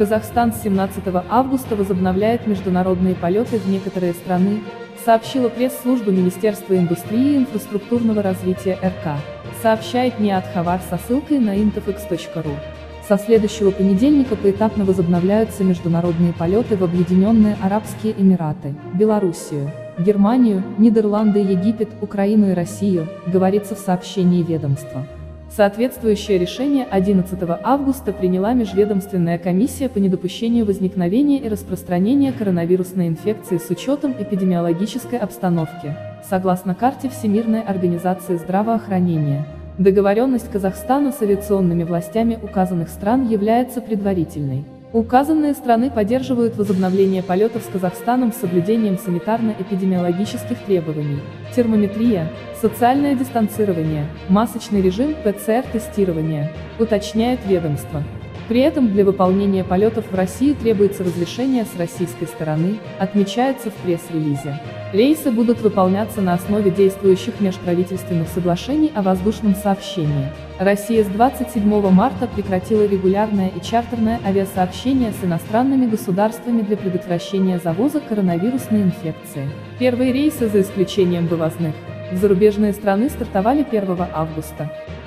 Казахстан с 17 августа возобновляет международные полеты в некоторые страны, сообщила пресс-служба Министерства индустрии и инфраструктурного развития РК, сообщает НИАТ Хабар со ссылкой на intofx.ru. Со следующего понедельника поэтапно возобновляются международные полеты в Объединенные Арабские Эмираты, Белоруссию, Германию, Нидерланды, Египет, Украину и Россию, говорится в сообщении ведомства. Соответствующее решение 11 августа приняла Межведомственная комиссия по недопущению возникновения и распространения коронавирусной инфекции с учетом эпидемиологической обстановки, согласно карте Всемирной организации здравоохранения. Договоренность Казахстана с авиационными властями указанных стран является предварительной. Указанные страны поддерживают возобновление полетов с Казахстаном с соблюдением санитарно-эпидемиологических требований, термометрия, социальное дистанцирование, масочный режим, ПЦР-тестирование, уточняет ведомство. При этом для выполнения полетов в Россию требуется разрешение с российской стороны, отмечается в пресс-релизе. Рейсы будут выполняться на основе действующих межправительственных соглашений о воздушном сообщении. Россия с 27 марта прекратила регулярное и чартерное авиасообщение с иностранными государствами для предотвращения завоза коронавирусной инфекции. Первые рейсы, за исключением вывозных, в зарубежные страны стартовали 1 августа.